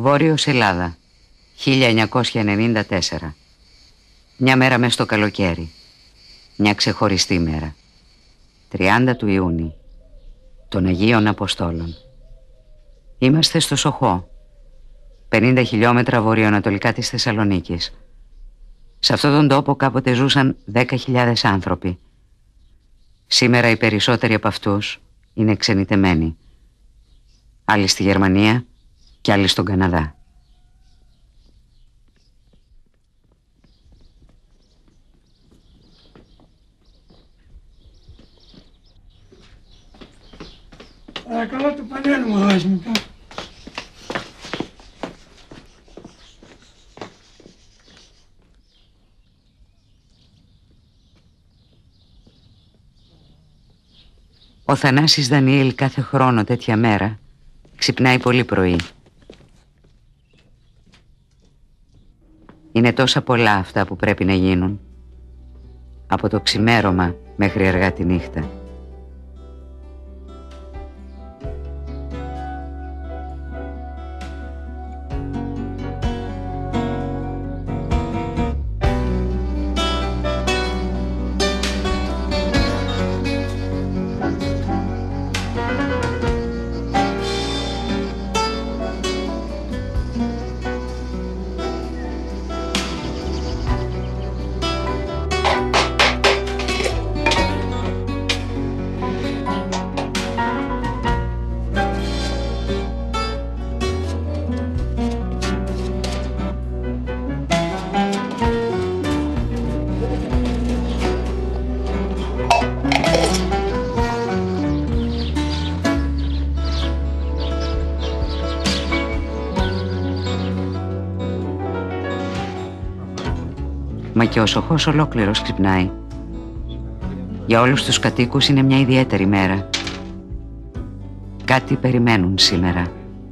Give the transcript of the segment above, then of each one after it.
Βόρειος Ελλάδα, 1994. Μια μέρα μες στο καλοκαίρι. Μια ξεχωριστή μέρα. 30 του Ιούνιου, των Αγίων Αποστόλων. Είμαστε στο Σοχό, 50 χιλιόμετρα βορειοανατολικά της Θεσσαλονίκης. Σε αυτόν τον τόπο κάποτε ζούσαν 10.000 άνθρωποι. Σήμερα οι περισσότεροι από αυτούς είναι ξενιτεμένοι. Άλλοι στη Γερμανία και άλλοι στον Καναδά. Παρακαλώ το πανέλ μου δώσεις μου. Ο Θανάσης Δανιήλ κάθε χρόνο τέτοια μέρα ξυπνάει πολύ πρωί. Είναι τόσα πολλά αυτά που πρέπει να γίνουν, από το ξημέρωμα μέχρι αργά τη νύχτα. Μα και ο Σοχός ολόκληρος ξυπνάει. Για όλους τους κατοίκους είναι μια ιδιαίτερη μέρα. Κάτι περιμένουν σήμερα.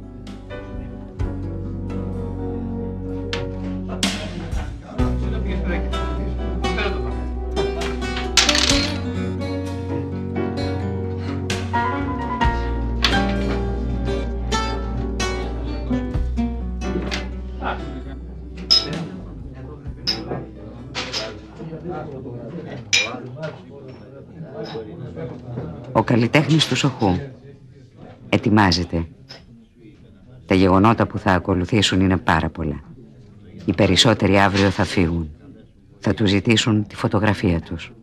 Ο καλλιτέχνης του Σοχού ετοιμάζεται. Τα γεγονότα που θα ακολουθήσουν είναι πάρα πολλά. Οι περισσότεροι αύριο θα φύγουν. Θα του ζητήσουν τη φωτογραφία τους.